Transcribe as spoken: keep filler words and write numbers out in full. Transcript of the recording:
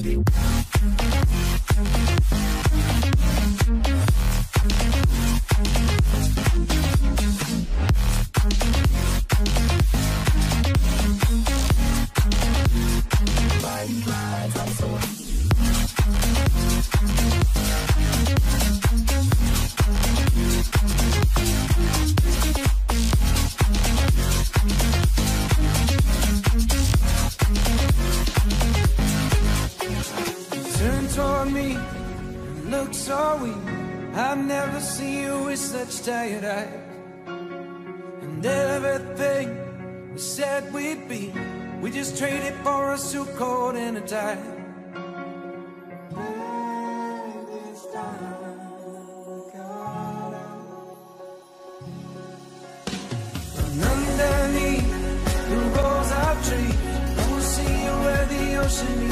So weak, I've never seen you with such tired eyes. And everything we said we'd be, we just traded for a suit coat and a tie. And underneath the rose of trees, I will see you where the ocean is.